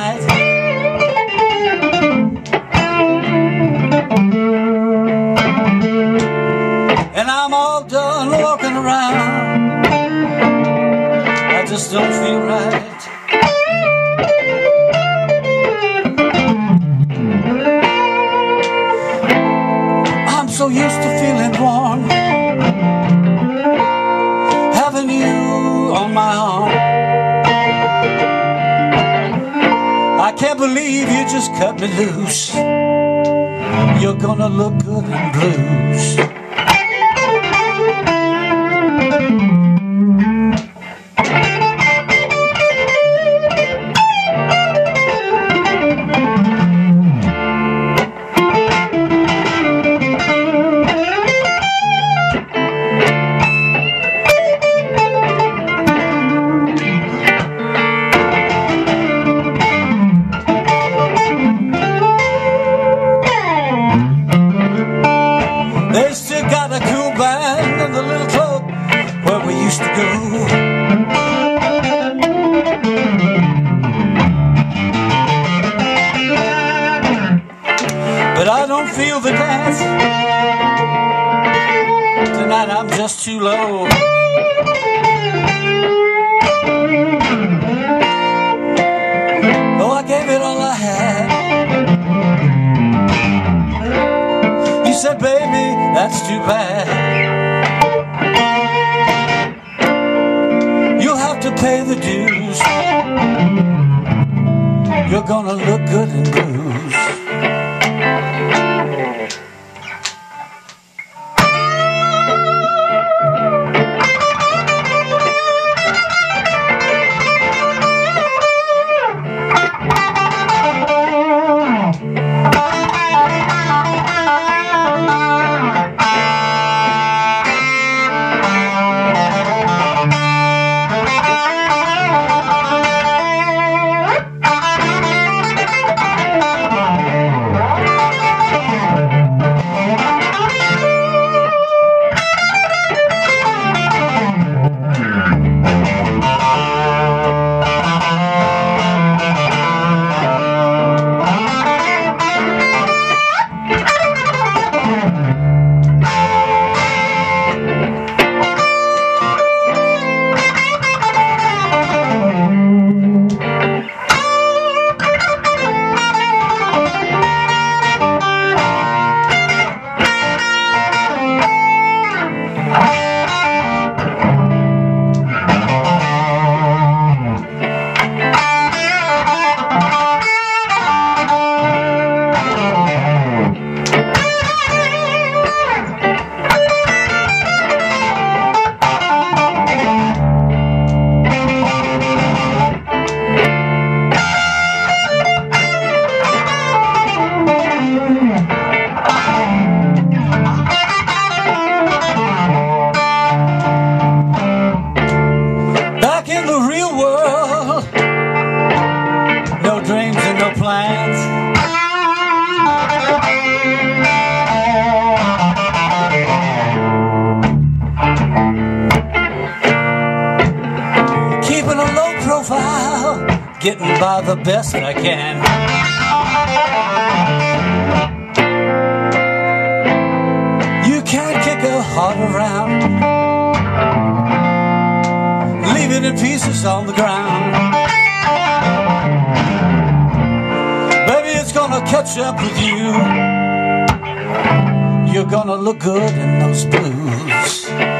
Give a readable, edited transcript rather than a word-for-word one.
night. And I'm all done walking around. I just don't feel right. I'm so used to feeling warm, having you on my arm. I can't believe you just cut me loose. You're gonna look good in blues. They still got a cool band in the little club where we used to go. But I don't feel the dance tonight, I'm just too low. Oh, I gave it all I had. You said, baby, that's too bad. You'll have to pay the dues. You're gonna look good in blues. Plans. Keeping a low profile, getting by the best I can. You can't kick a heart around, leave it in pieces on the ground. Gonna catch up with you. You're gonna look good in those blues.